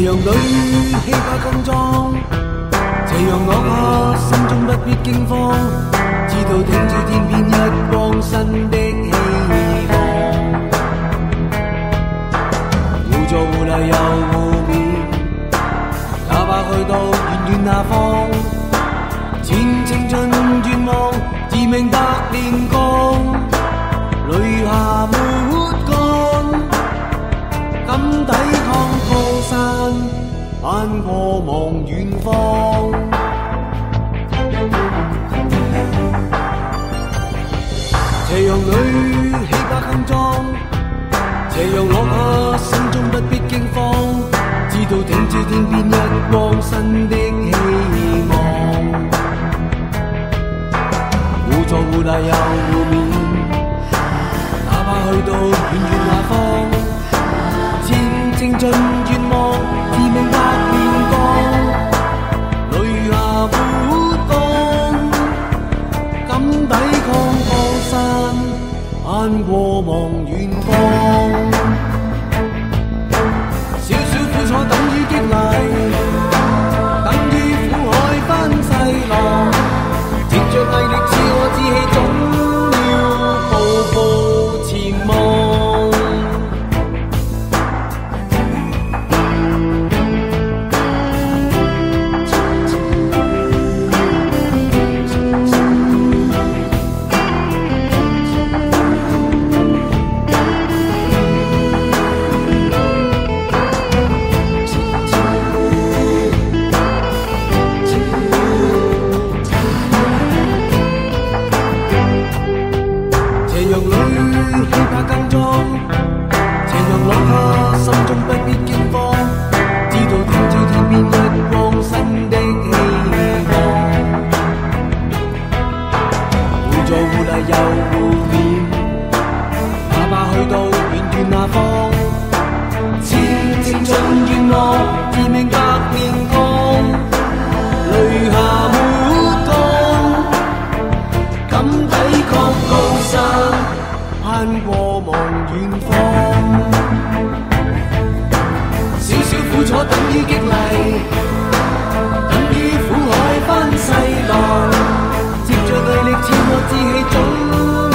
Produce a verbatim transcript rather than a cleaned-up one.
陽裏氣魄更壯，斜陽落下心中不必驚慌，知道挺住天邊一光新的希望。互助互勵又互勉，哪怕去到遠遠那方，前程盡願望，自命百年光，淚下沒乾，敢抵抗高山，攀過望遠方。斜陽裏氣魄更壯，斜陽落下心中不必驚慌，知道挺住天邊一光新的希望。互助互勵又互勉，哪怕去到遠遠那方，前程盡願望，自命百年光，淚下沒乾，敢抵抗江山，攀過望遠方。少少苦楚等於激勵，等於苦海翻細浪，藉着毅力自我志氣，總要步步前望。自我志氣總